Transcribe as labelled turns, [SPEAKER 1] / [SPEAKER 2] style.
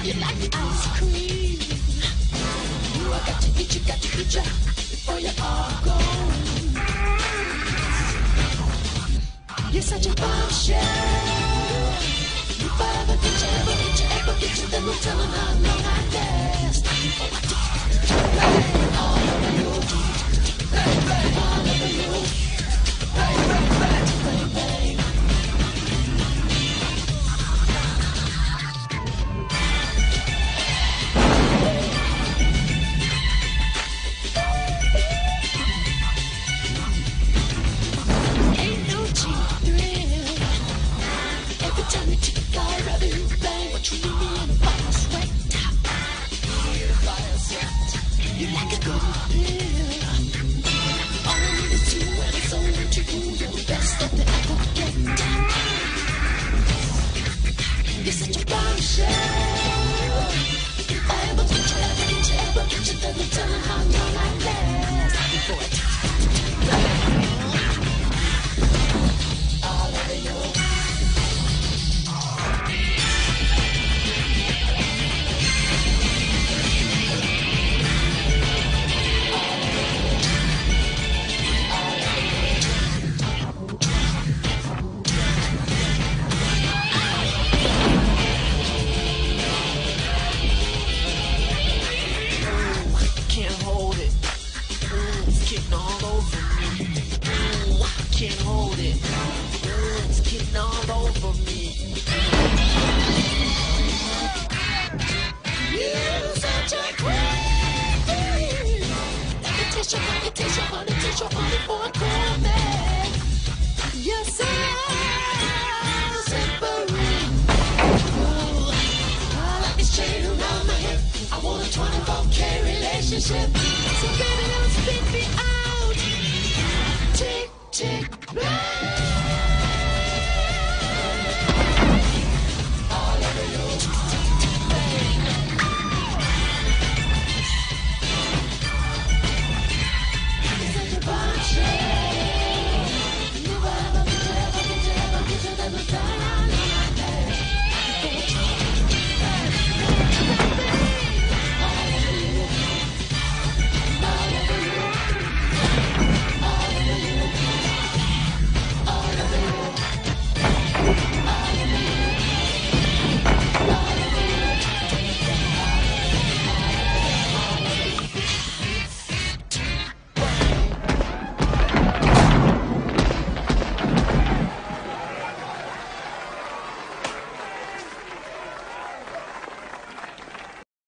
[SPEAKER 1] You like ice cream. You got to eat ya before you are gone. You're such a bombshell. If I ever get you, then we'll tell them how long I last. All over you, bang, bang, all over you, bang, bang, bang, bang, bang. Ain't no cheap thrill. Every time you take a guy, rather you bang, but you leave me in a fire sweat. You like a good pill. All I need is you, and it's only to you. You're the best that they ever get. You're such a bombshell. If I ever get you, then we'll tell them how long I last. Before I all over you. Can't hold it. It's getting all over me. I can't hold it. It's getting all over me. You're such a queen. Let me taste your honey, taste your honey, taste your honey for a comeback. You're so slippery. I like this chain around my head. I want a 24K relationship.